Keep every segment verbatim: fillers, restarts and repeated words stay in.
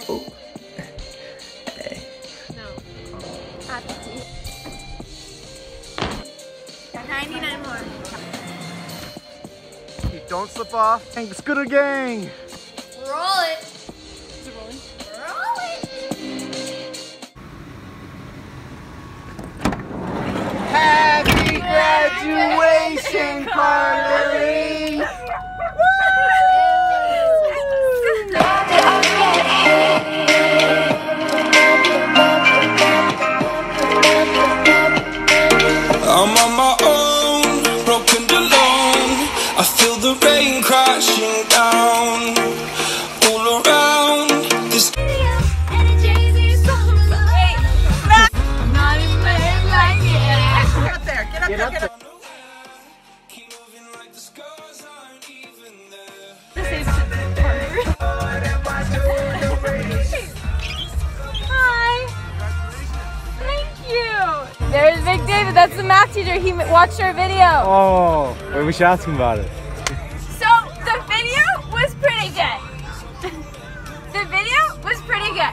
Oh. Hey. No. ninety-nine more. Don't slip off. Scooter gang. Roll it. Is it rolling? Roll it. Happy graduation, Karlily. I'm on my own, broken and alone. I feel the rain crashing down all around this. Not even like it. Get up there, get up there, get up. Keep moving like the scars aren't even there. Hi. Thank you. There's Big David. That's the math teacher. He watched our video. Oh, wait, we should ask him about it. So the video was pretty good. The video was pretty good.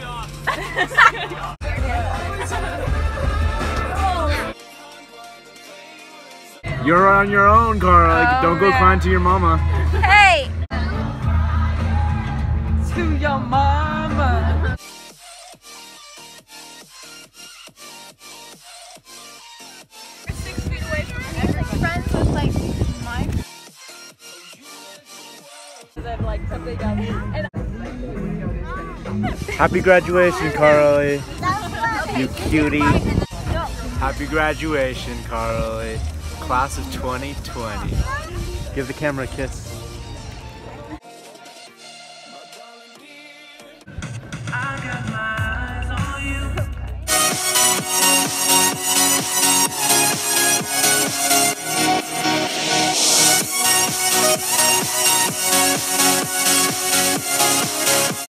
You're on your own, Karlily. Oh, Don't go man. crying to your mama. Hey. To your mama. We're six feet away from every friends with like my. I've like something else. And Happy graduation, Karlily. You cutie. Happy graduation, Karlily. Class of twenty twenty. Give the camera a kiss.